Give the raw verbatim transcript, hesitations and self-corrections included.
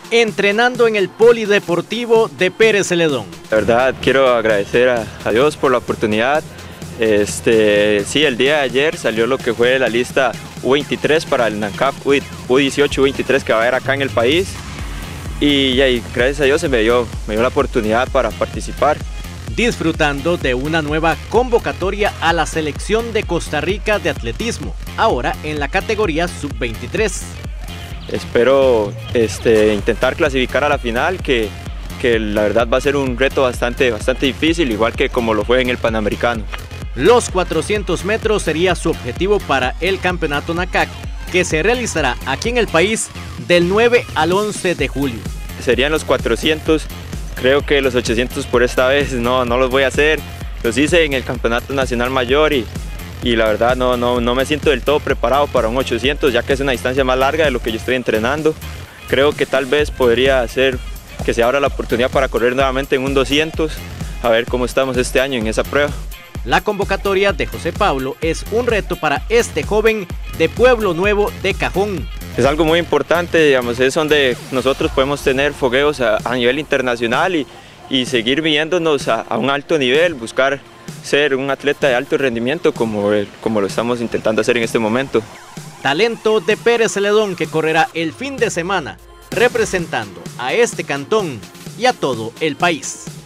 entrenando en el Polideportivo de Pérez Celedón. La verdad quiero agradecer a, a Dios por la oportunidad. Este, sí, el día de ayer salió lo que fue la lista U veintitrés para el NANCAP U dieciocho U veintitrés que va a haber acá en el país. Y, y gracias a Dios se me dio, me dio la oportunidad para participar. Disfrutando de una nueva convocatoria a la selección de Costa Rica de atletismo, ahora en la categoría sub veintitrés. Espero este, intentar clasificar a la final, que, que la verdad va a ser un reto bastante, bastante difícil, igual que como lo fue en el Panamericano. Los cuatrocientos metros sería su objetivo para el campeonato NACAC, que se realizará aquí en el país del nueve al once de julio. Serían los cuatrocientos, creo que los ochocientos por esta vez no, no los voy a hacer. Los hice en el Campeonato Nacional Mayor y, y la verdad no, no, no me siento del todo preparado para un ochocientos, ya que es una distancia más larga de lo que yo estoy entrenando. Creo que tal vez podría hacer que se abra la oportunidad para correr nuevamente en un doscientos, a ver cómo estamos este año en esa prueba. La convocatoria de José Pablo es un reto para este joven de Pueblo Nuevo de Cajón. Es algo muy importante, digamos, es donde nosotros podemos tener fogueos a, a nivel internacional y, y seguir viéndonos a, a un alto nivel, buscar ser un atleta de alto rendimiento como, como lo estamos intentando hacer en este momento. Talento de Pérez Celedón que correrá el fin de semana representando a este cantón y a todo el país.